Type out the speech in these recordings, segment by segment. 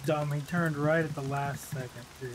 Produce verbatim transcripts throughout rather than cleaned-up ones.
dumb. He turned right at the last second, dude.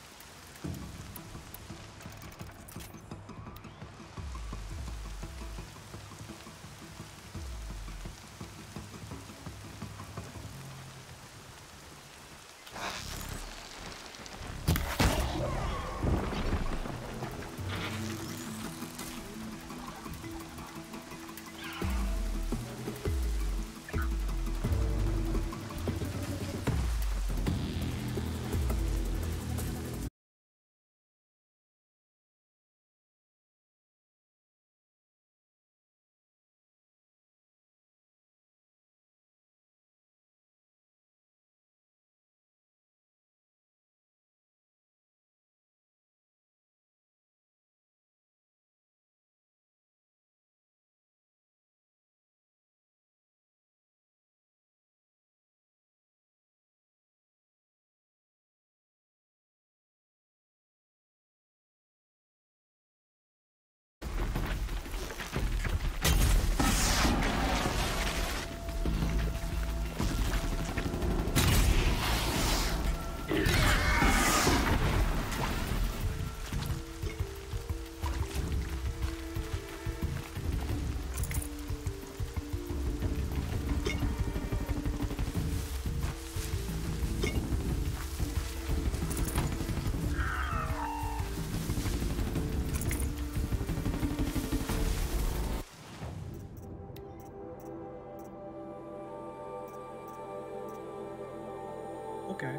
Okay.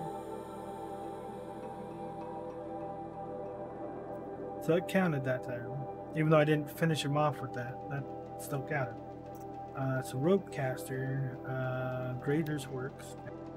So it counted that time. Even though I didn't finish him off with that, that still counted. Uh, so rope caster, uh, Grader's works.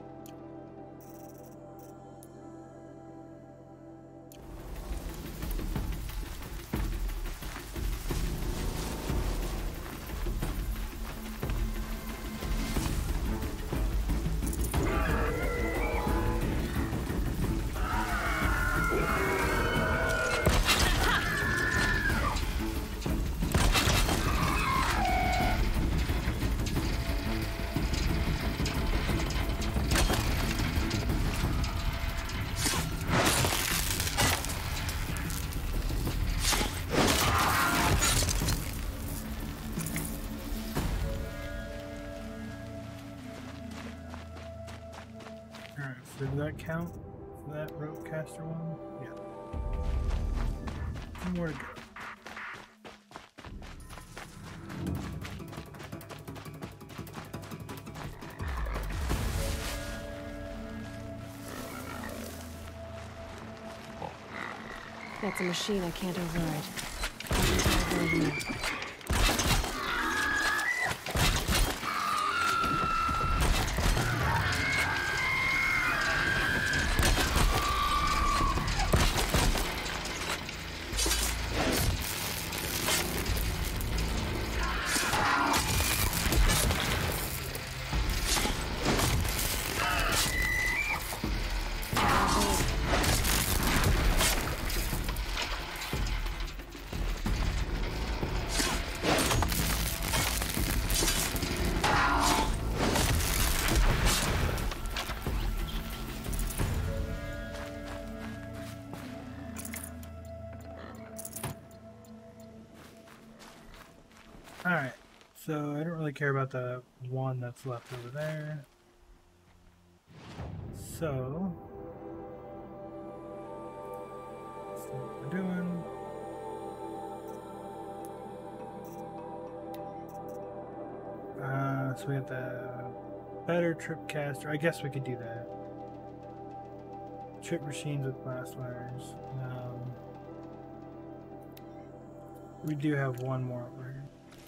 Did that count? That rope caster one? Yeah. Two more to go. That's a machine I can't override. I can tell where you are. Alright, so I don't really care about the one that's left over there. So, let's see what we're doing. Uh, so we have the better trip caster. I guess we could do that. Trip machines with blast wires. Um, we do have one more over here.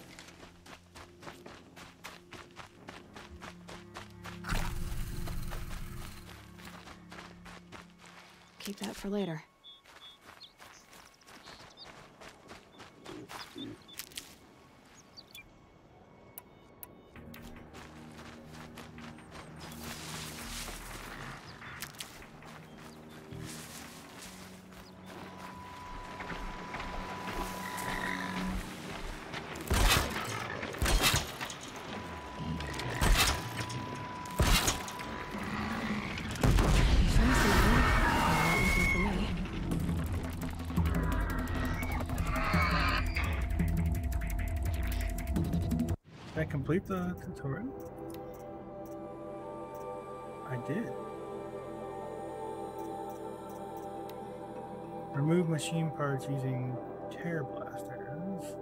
Keep that for later. I complete the tutorial? I did. Remove machine parts using tear blasters.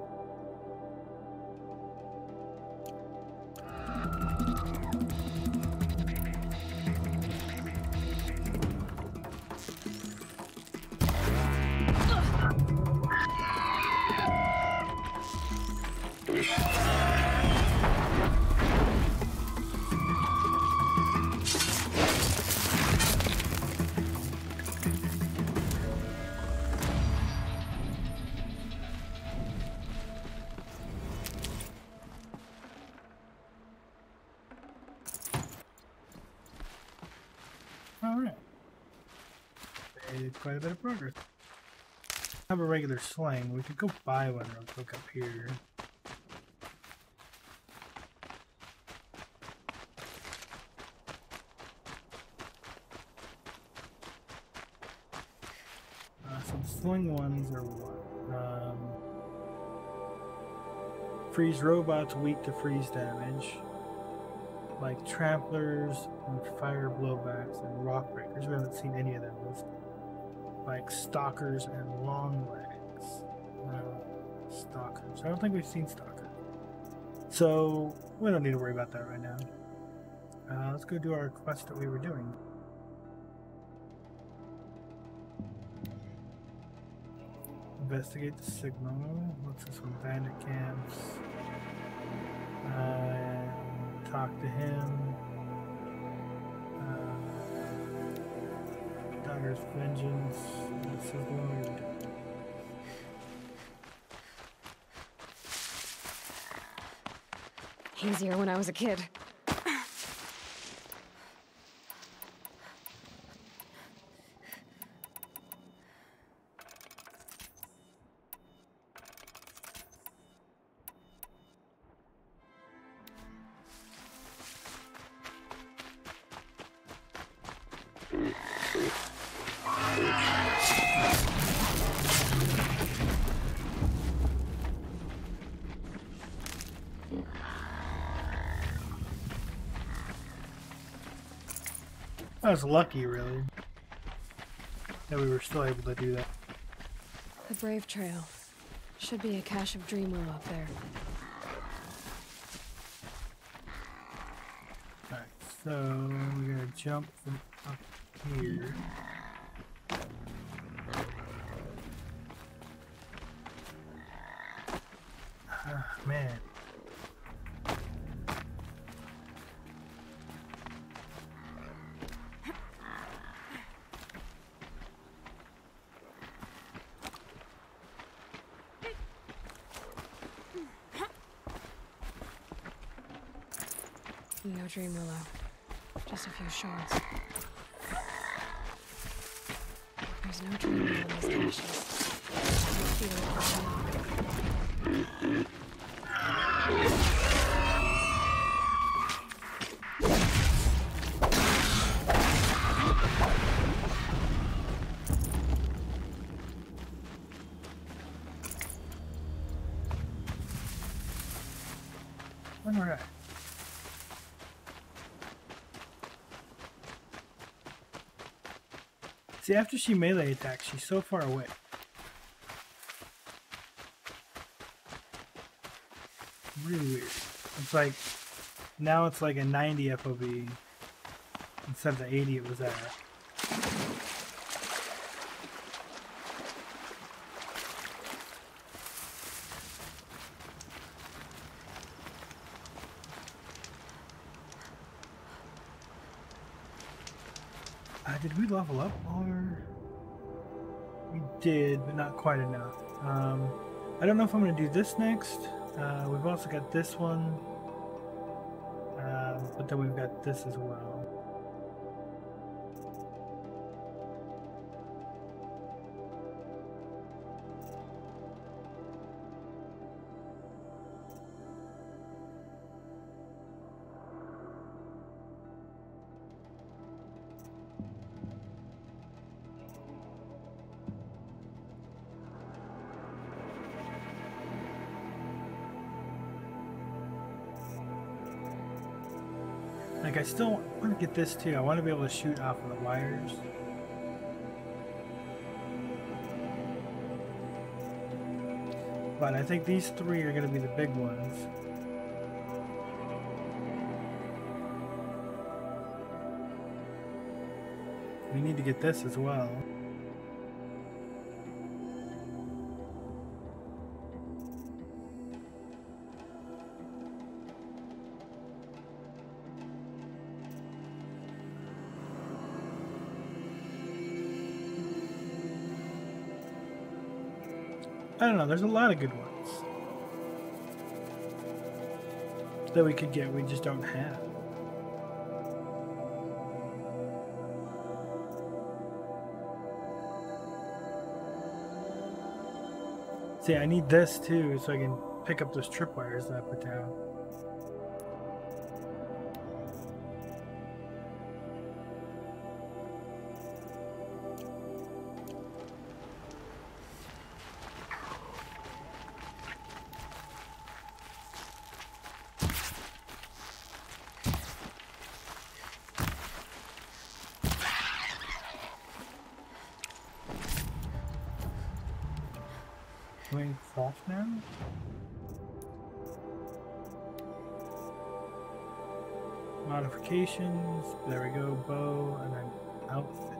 Alright. Made quite a bit of progress. I have a regular sling. We could go buy one real quick up here. Uh, so the sling ones are what? Um, freeze robots weak to freeze damage. Like tramplers and fire blowbacks and rock breakers. We haven't seen any of those. Like stalkers and long legs. Uh, stalkers. I don't think we've seen stalkers. So we don't need to worry about that right now. Uh, let's go do our quest that we were doing. Investigate the signal. What's this one? Bandit camps. Uh, talk to him. Uh, Dagger's Vengeance. This is the one we were doing. Easier when I was a kid. I was lucky, really, that we were still able to do that. The Brave Trail. Should be a cache of Dreamwell up there. Alright, so we're gonna jump from up here. Ah, man. No Dream Willow. Just a few shards. There's no Dream Willow in these caches. I feel it pushing up. Alright. See, after she melee attacks, she's so far away. Really weird. It's like, now it's like a ninety F O V instead of the eighty it was at. Uh, did we level up or? We did, but not quite enough. Um, I don't know if I'm going to do this next. Uh, we've also got this one. Um, but then we've got this as well. I still want to get this too. I want to be able to shoot off of the wires. But I think these three are going to be the big ones. We need to get this as well. I don't know, there's a lot of good ones that we could get, we just don't have. See, I need this too, so I can pick up those tripwires that I put down. Going off now? Modifications, there we go, bow, and then outfit.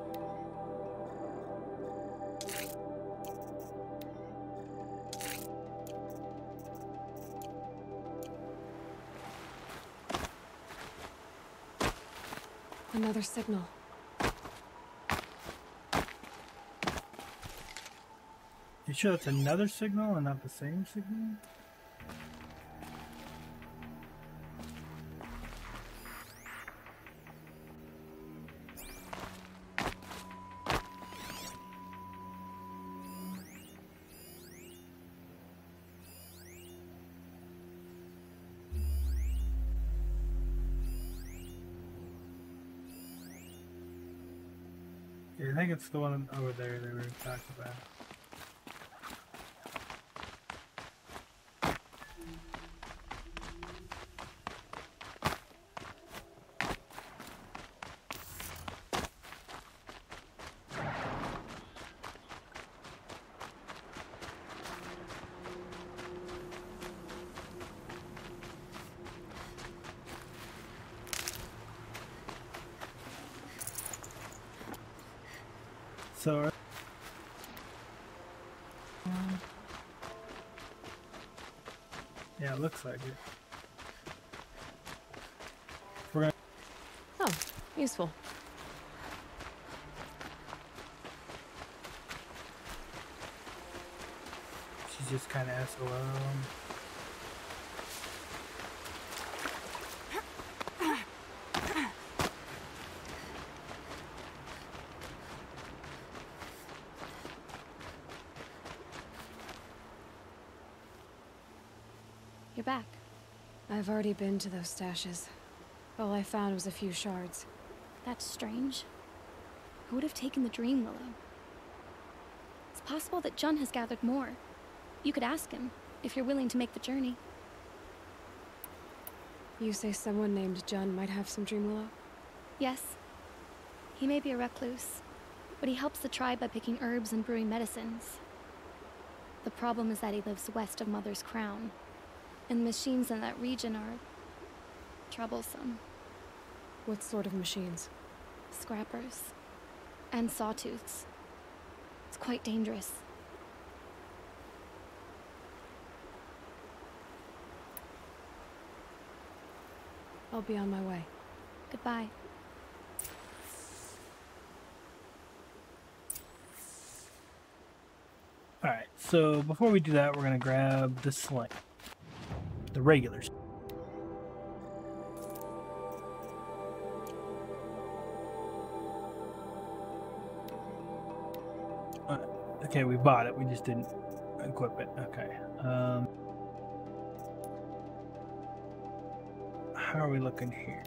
Another signal. You sure that's another signal and not the same signal? Yeah, I think it's the one over there that we were talking about. So, yeah, it looks like it. We're gonna. Oh, useful. She's just kind of S O L. You're back. I've already been to those stashes. All I found was a few shards. That's strange. Who would have taken the Dream Willow? It's possible that Jun has gathered more. You could ask him, if you're willing to make the journey. You say someone named Jun might have some Dream Willow? Yes. He may be a recluse, but he helps the tribe by picking herbs and brewing medicines. The problem is that he lives west of Mother's Crown, and machines in that region are troublesome. What sort of machines? Scrappers. And sawtooths. It's quite dangerous. I'll be on my way. Goodbye. Alright, so before we do that, we're going to grab the sling. The regulars. Uh, okay, we bought it. We just didn't equip it. Okay. Um, how are we looking here?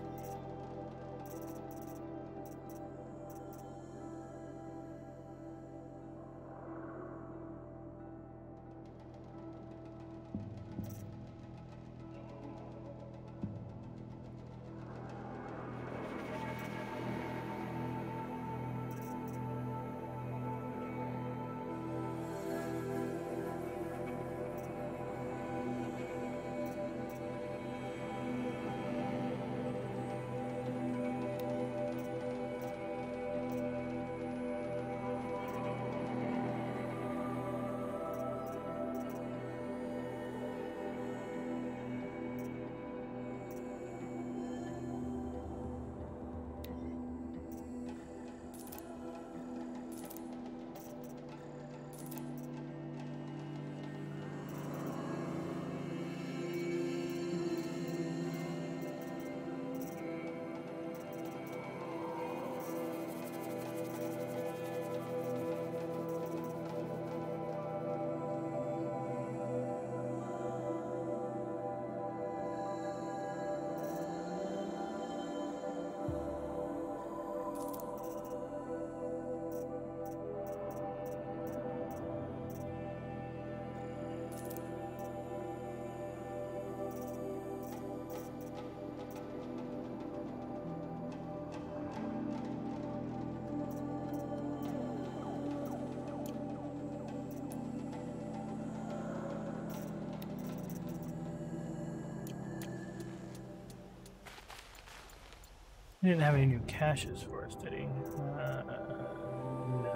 He didn't have any new caches for us, did he? Uh, no.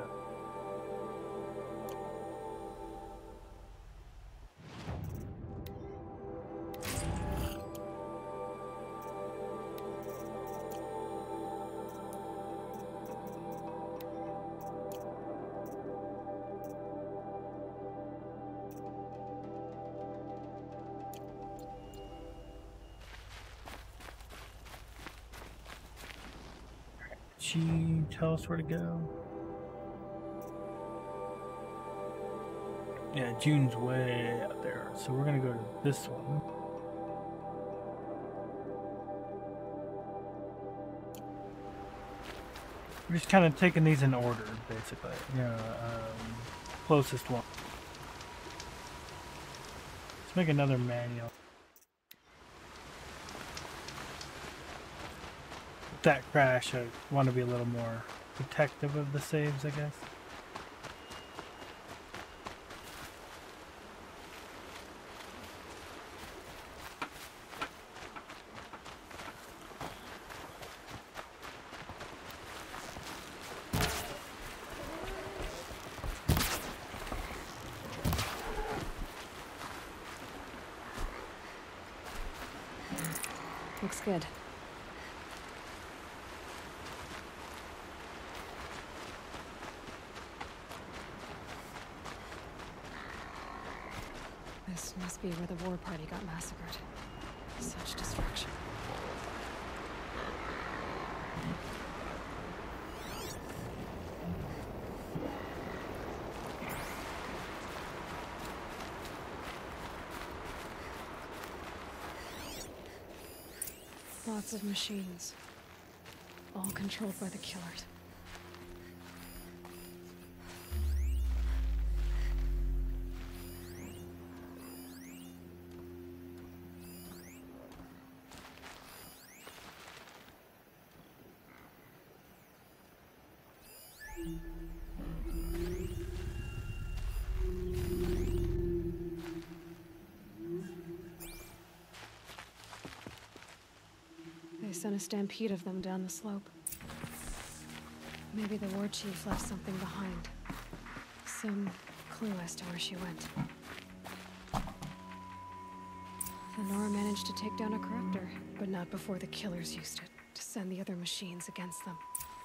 She tell us where to go. Yeah, June's way out there, so we're gonna go to this one. We're just kind of taking these in order, basically. You know, um, closest one. Let's make another manual. That crash, I want to be a little more protective of the saves, I guess. Looks good. This must be where the war party got massacred. Such destruction. Lots of machines. All controlled by the killers. They sent a stampede of them down the slope. Maybe the war chief left something behind. Some clue as to where she went. Lenora managed to take down a corruptor, but not before the killers used it to send the other machines against them.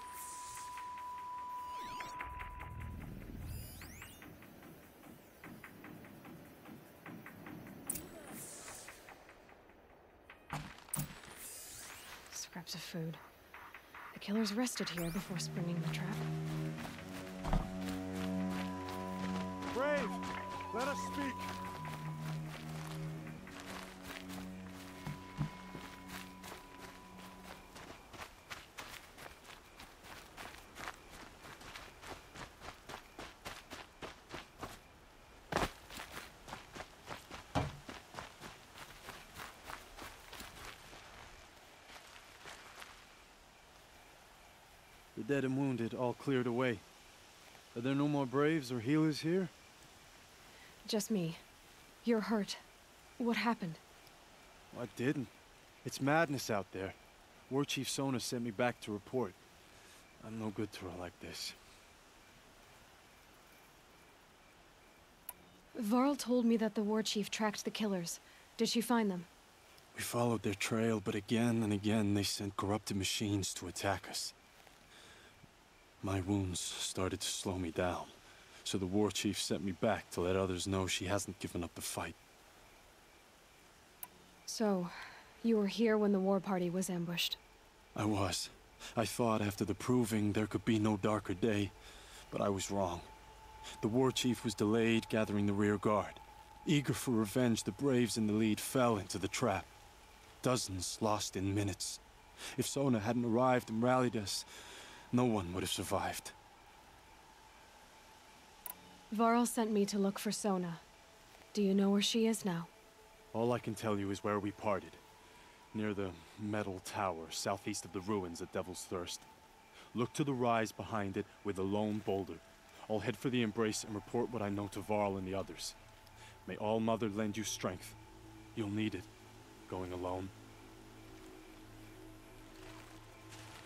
Scraps of food. The killers rested here before springing the trap. Brave, let us speak. The dead and wounded all cleared away. Are there no more braves or healers here? Just me. You're hurt. What happened? Well, I didn't. It's madness out there. War Chief Sona sent me back to report. I'm no good to her like this. Varl told me that the war chief tracked the killers. Did she find them? We followed their trail, but again and again they sent corrupted machines to attack us. My wounds started to slow me down, so the war chief sent me back to let others know she hasn't given up the fight. So, you were here when the war party was ambushed? I was. I thought after the proving there could be no darker day, but I was wrong. The war chief was delayed gathering the rear guard. Eager for revenge, the braves in the lead fell into the trap. Dozens lost in minutes. If Sona hadn't arrived and rallied us, no one would have survived. Varl sent me to look for Sona. Do you know where she is now? All I can tell you is where we parted. Near the metal tower, southeast of the ruins at Devil's Thirst. Look to the rise behind it with a lone boulder. I'll head for the embrace and report what I know to Varl and the others. May All Mother lend you strength. You'll need it, going alone.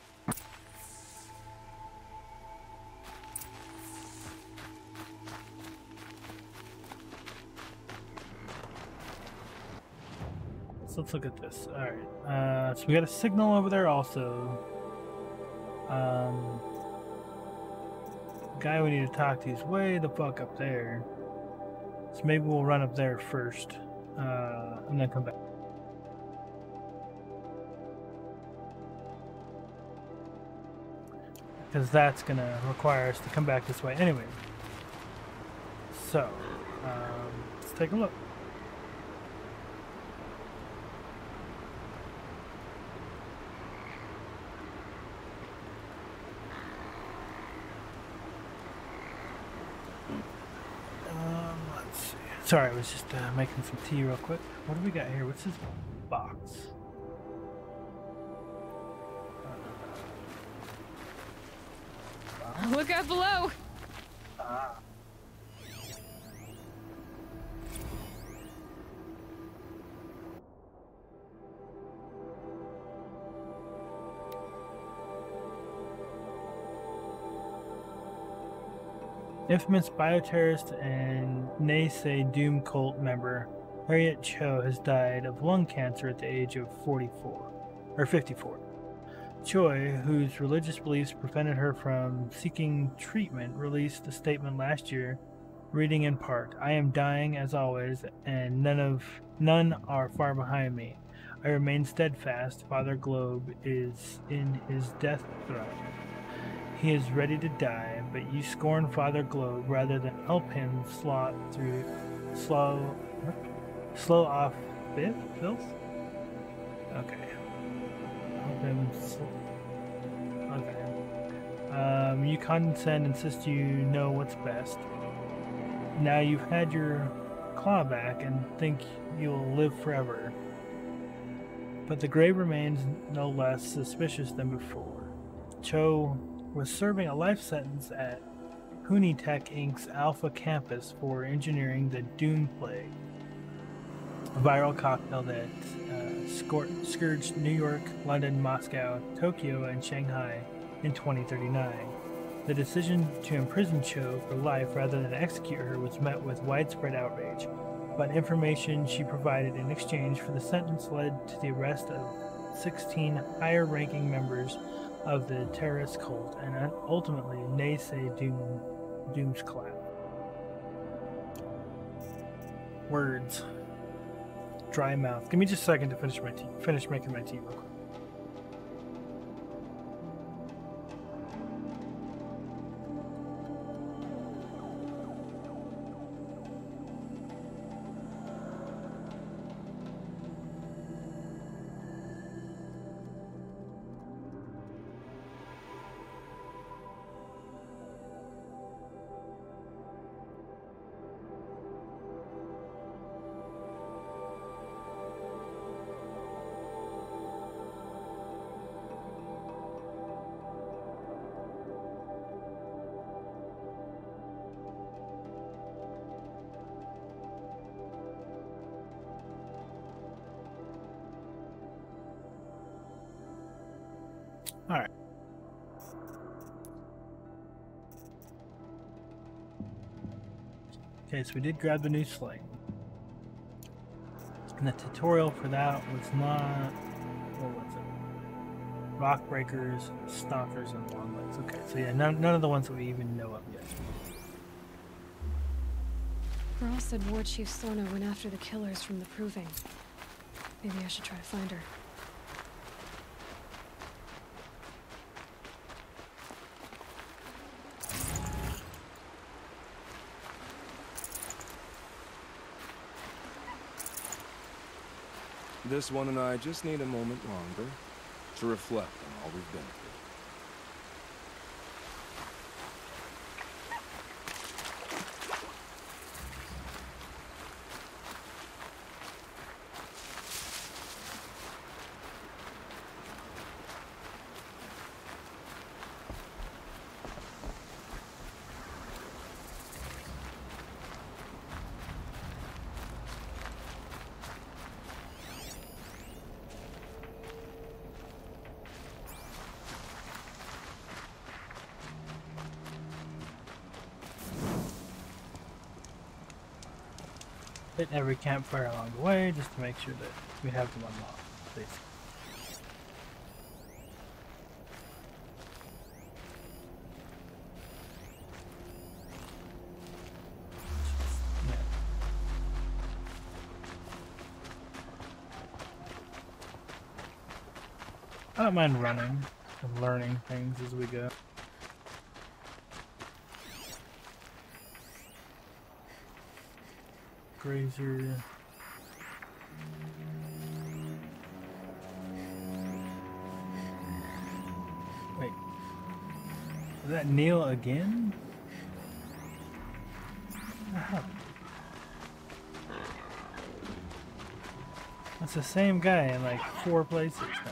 So let's look at this. All right. Uh, so we got a signal over there also. Um, the guy we need to talk to is way the fuck up there. So maybe we'll run up there first, uh, and then come back. Because that's gonna require us to come back this way anyway. So, um, let's take a look. Um, let's see. Sorry, I was just uh, making some tea real quick. What do we got here? What's this box? Look out below! Ah. Infamous bioterrorist and Naysay Doom cult member Harriet Cho has died of lung cancer at the age of forty-four, or fifty-four. Choi, whose religious beliefs prevented her from seeking treatment, released a statement last year, reading in part, "I am dying as always, and none of none are far behind me. I remain steadfast. Father Globe is in his death throes. He is ready to die, but you scorn Father Globe rather than help him slot through slow slow off bit filth? Okay. Help him sl- Okay. Um, you condescend, insist you know what's best. Now you've had your claw back and think you'll live forever. But the grave remains no less suspicious than before. Cho was serving a life sentence at Hunitech Incorporated's Alpha Campus for engineering the Doom Plague, a viral cocktail that uh, scor- scourged New York, London, Moscow, Tokyo, and Shanghai in twenty thirty-nine. The decision to imprison Cho for life rather than execute her was met with widespread outrage, but information she provided in exchange for the sentence led to the arrest of sixteen higher-ranking members of the terrorist cult and ultimately Naysay Doom, Doom's collapse. Words. Dry mouth. Give me just a second to finish my tea. Finish making my tea real quick. All right. Okay, so we did grab the new sling. And the tutorial for that was not, what was it? Rock breakers, stalkers, and long legs. Okay, so yeah, none, none of the ones that we even know of yet. Ross said War Chief Sorno went after the killers from the Proving. Maybe I should try to find her. This one and I just need a moment longer to reflect on all we've been through. Hit every campfire along the way just to make sure that we have them unlocked, basically. I don't mind running and learning things as we go. Grazer. Wait. Is that Neil again? Oh. That's the same guy in like four places now.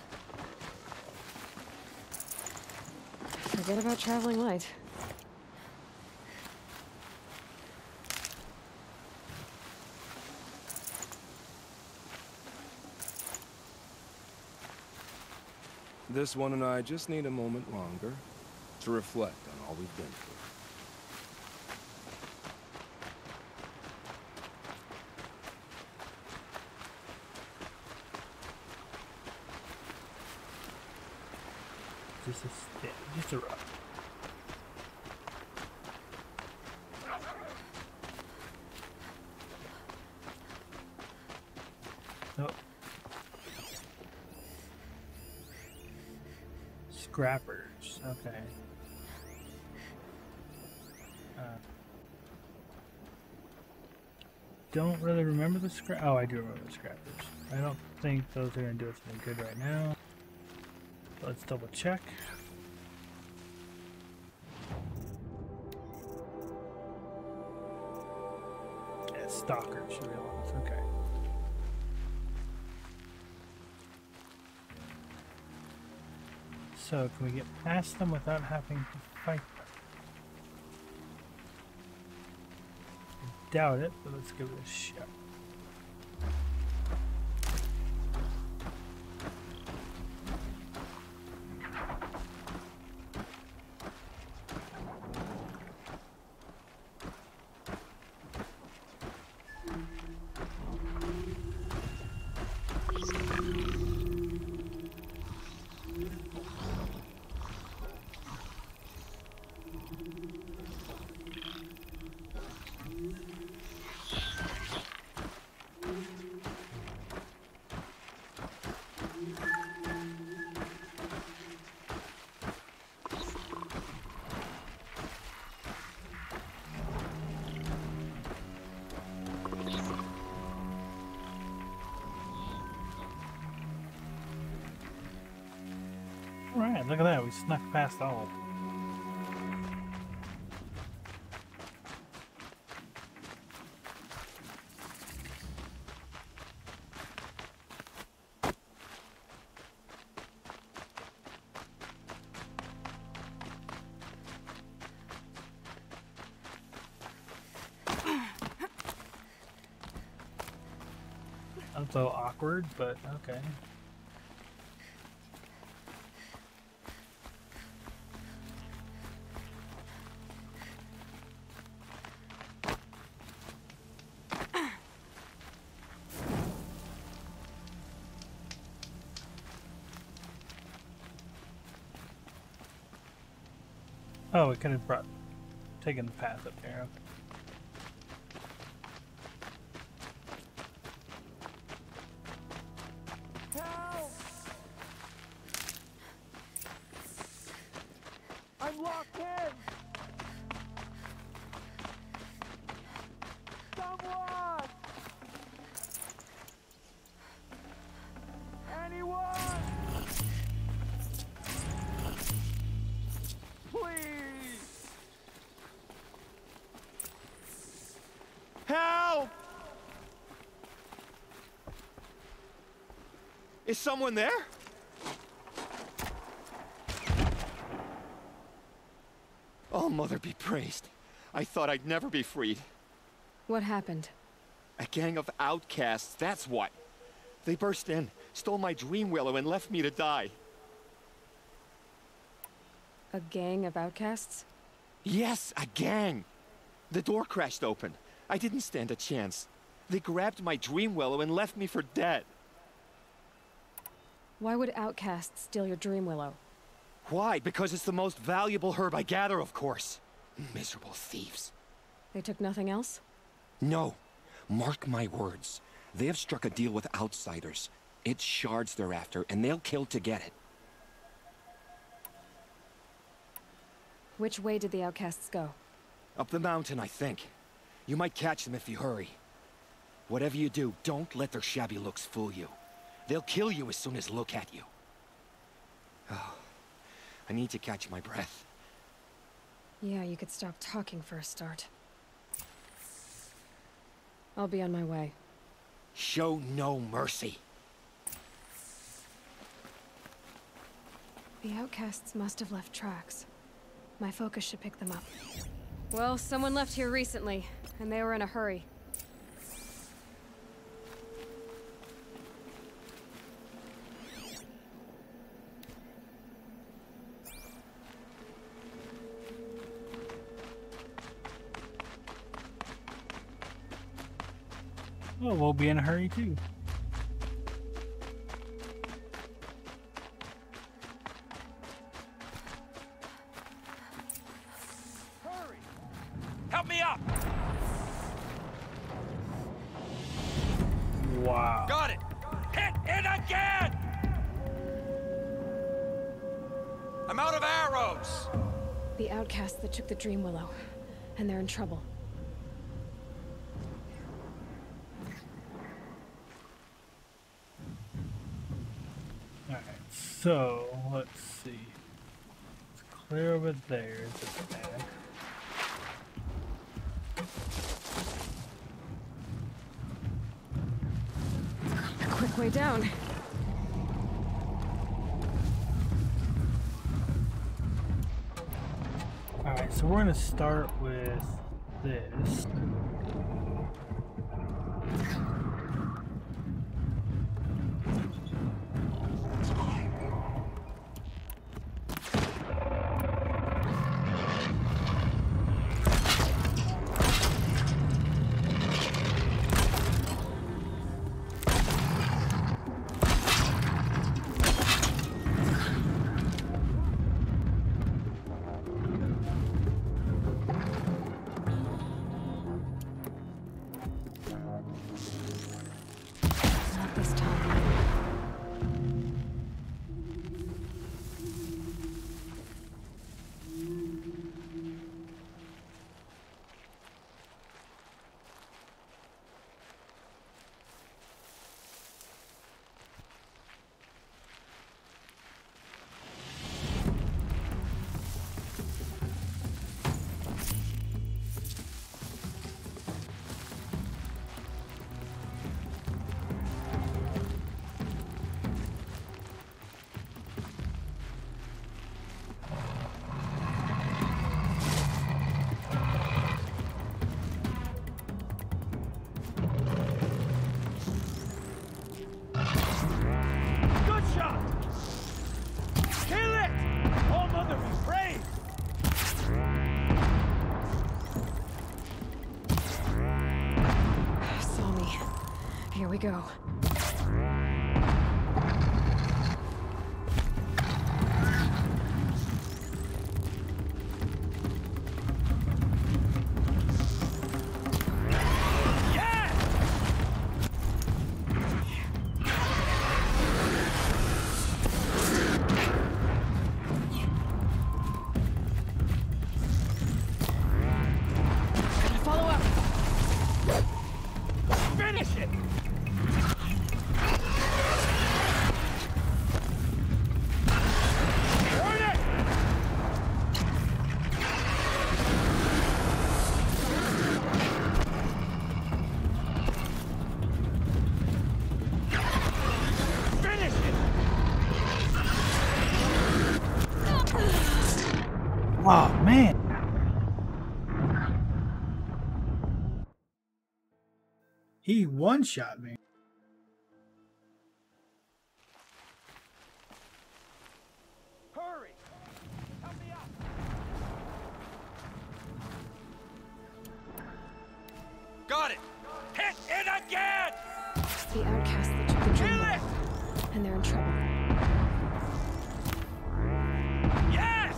Forget about traveling light. This one and I just need a moment longer to reflect on all we've been through. Just a stick, just a rock. Oh. Scrappers, okay. Uh, don't really remember the scrap. Oh, I do remember the scrappers. I don't think those are gonna do us any good right now. Let's double check. Yeah, stalker should be on. Okay. So can we get past them without having to fight them? I doubt it, but let's give it a shot. Alright, look at that, we snuck past all of them. That's a little awkward, but okay. Oh, we could have brought, taken the path up there. Okay. Help! I'm locked in! Someone! Anyone! Please! Help! Is someone there? Oh, Mother be praised. I thought I'd never be freed. What happened? A gang of outcasts, that's what. They burst in, stole my dream willow, and left me to die. A gang of outcasts? Yes, a gang. The door crashed open. I didn't stand a chance. They grabbed my dream willow and left me for dead. Why would outcasts steal your dream willow? Why? Because it's the most valuable herb I gather, of course. Miserable thieves. They took nothing else? No. Mark my words. They have struck a deal with outsiders. It's shards they're after, and they'll kill to get it. Which way did the outcasts go? Up the mountain, I think. You might catch them if you hurry. Whatever you do, don't let their shabby looks fool you. They'll kill you as soon as look at you. Oh, I need to catch my breath. Yeah, you could stop talking for a start. I'll be on my way. Show no mercy. The outcasts must have left tracks. My focus should pick them up. Well, someone left here recently, and they were in a hurry. Oh, we'll be in a hurry too. Hurry! Help me up! Wow. Got it! Hit it again! I'm out of arrows! The outcasts that took the dream willow, and they're in trouble. Alright, so let's see. It's clear over there. Is it bag? A quick way down. Alright, so we're gonna start with this. Not this time. Good shot! Kill it! Oh, mother be brave! Saw me. Here we go. Yes! Follow up. Finish it! Burn it! Finish it! Oh man! He one-shot me. Hurry! Help me up! Got it! Hit it again! The outcasts that took the dream Kill it! and they're in trouble. Yes!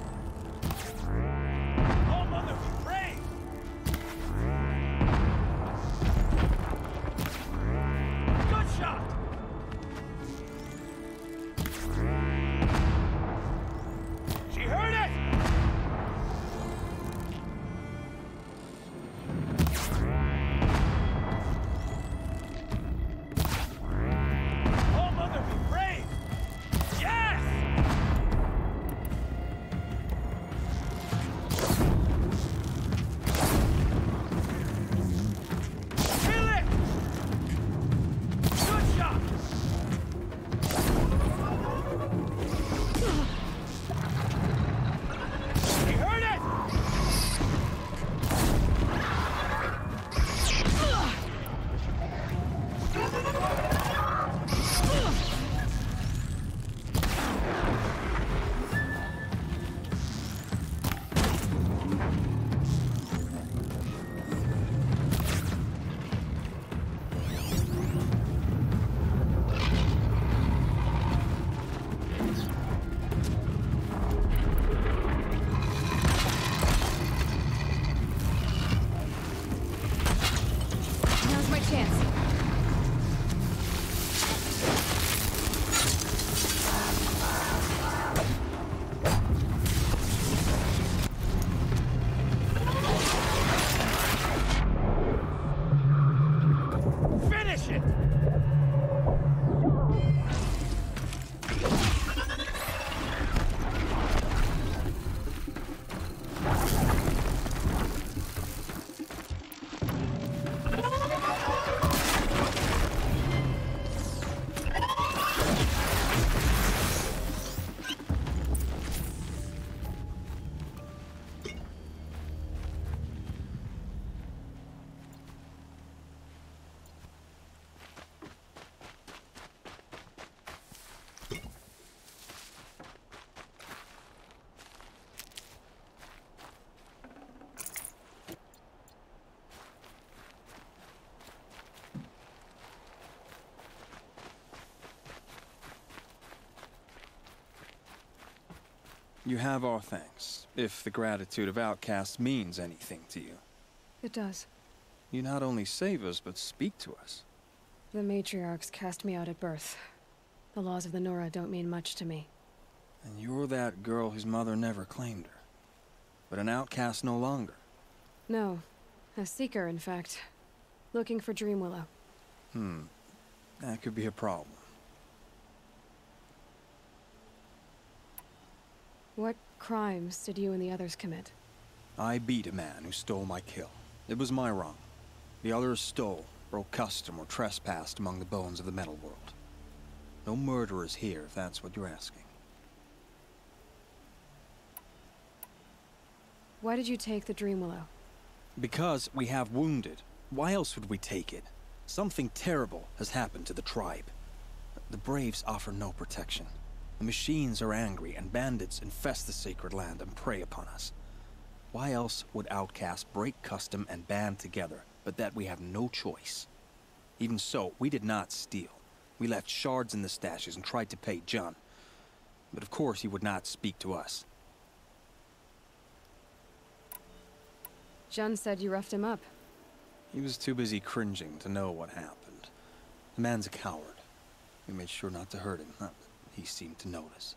Oh, mother, we pray! Good shot! She heard it! Oh, mother, be brave! Yes! Kill it! Good shot! He heard it! Now's my chance. Finish it! You have our thanks, if the gratitude of outcasts means anything to you. It does. You not only save us, but speak to us. The matriarchs cast me out at birth. The laws of the Nora don't mean much to me. And you're that girl whose mother never claimed her. But an outcast no longer. No. A seeker, in fact. Looking for Dreamwillow. Hmm. That could be a problem. What crimes did you and the others commit? I beat a man who stole my kill. It was my wrong. The others stole, broke custom, or trespassed among the bones of the metal world. No murderers here, if that's what you're asking. Why did you take the Dreamwillow? Because we have wounded. Why else would we take it? Something terrible has happened to the tribe. The Braves offer no protection. The machines are angry, and bandits infest the sacred land and prey upon us. Why else would outcasts break custom and band together, but that we have no choice? Even so, we did not steal. We left shards in the stashes and tried to pay John. But of course he would not speak to us. Jun said you roughed him up. He was too busy cringing to know what happened. The man's a coward. We made sure not to hurt him. Not that he seemed to notice.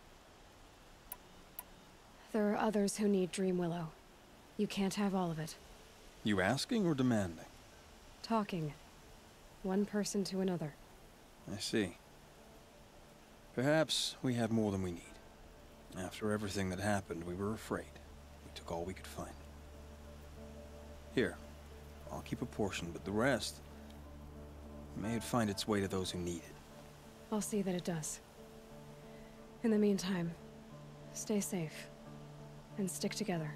There are others who need Dreamwillow. You can't have all of it. You asking or demanding? Talking. One person to another. I see. Perhaps we have more than we need. After everything that happened, we were afraid. We took all we could find. Here, I'll keep a portion, but the rest... may it find its way to those who need it. I'll see that it does. In the meantime, stay safe. And stick together.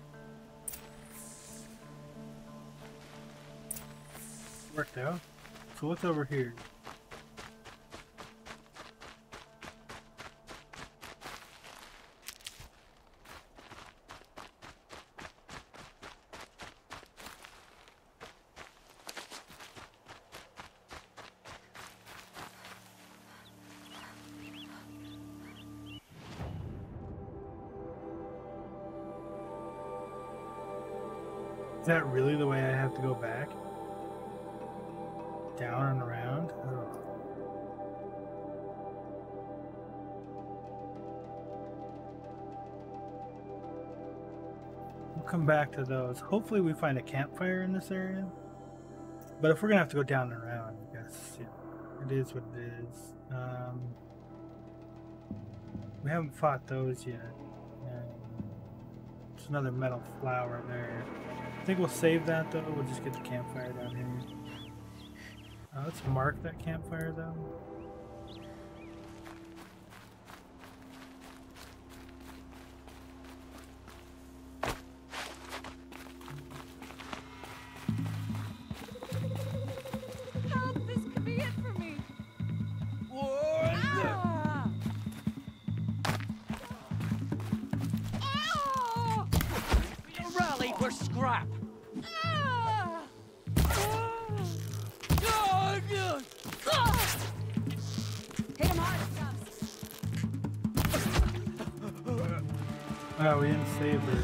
Worked out. So what's over here? Is that really the way I have to go back? Down and around? Ugh. We'll come back to those. Hopefully we find a campfire in this area. But if we're gonna have to go down and around, I guess, yeah, it is what it is. Um, we haven't fought those yet. Um, there's another metal flower there. I think we'll save that though. We'll just get the campfire down here. Uh, let's mark that campfire though. Help! This could be it for me. Ah! Ah! Rally, we're scrap! Ah! Hit him hard, Stubbs. Oh, we didn't save her.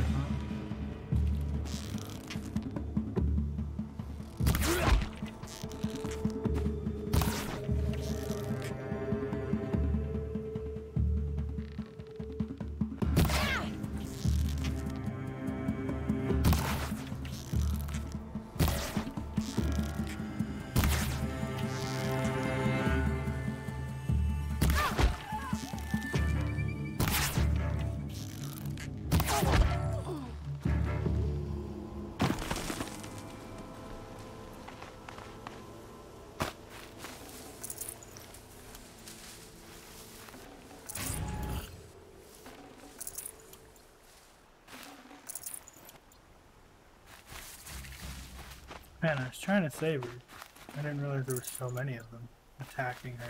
Man, I was trying to save her. I didn't realize there were so many of them attacking her.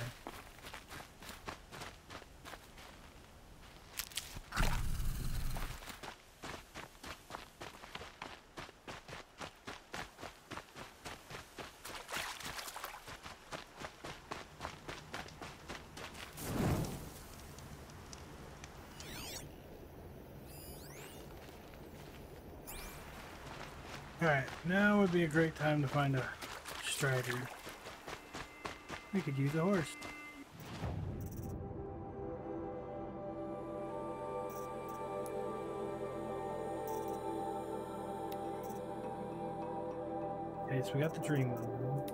Alright, now would be a great time to find a strider. We could use a horse. Okay, so we got the dream room.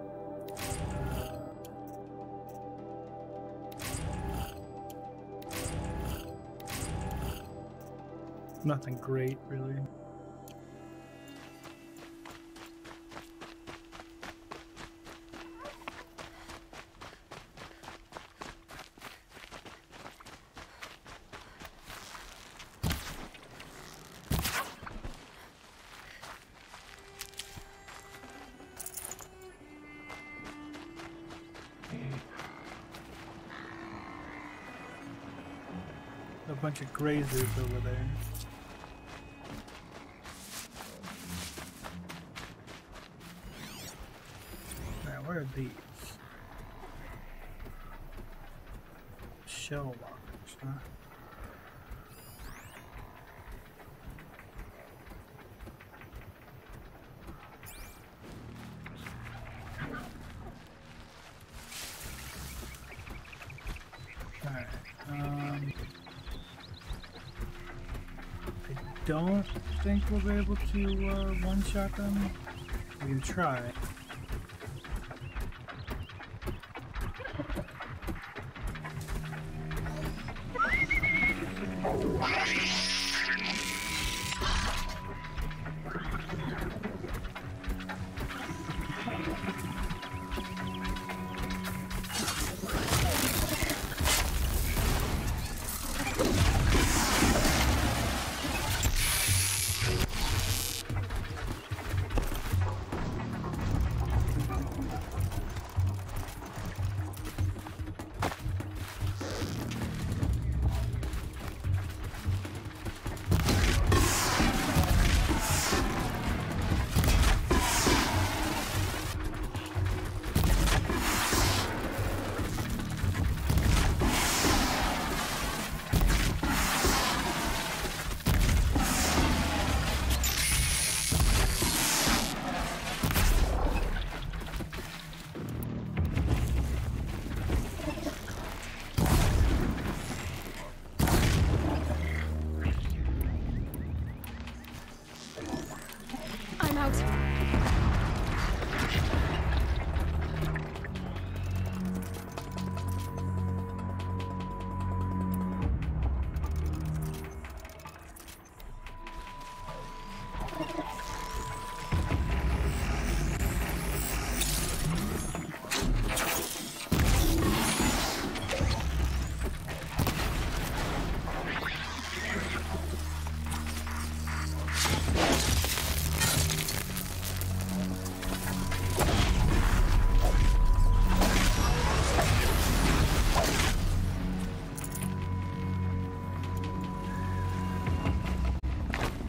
Nothing great, really. A bunch of grazers over there. Now, where are these? Shell walkers, huh? Alright, um... I don't think we'll be able to uh, one-shot them. We can try.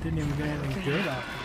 Didn't even get anything good out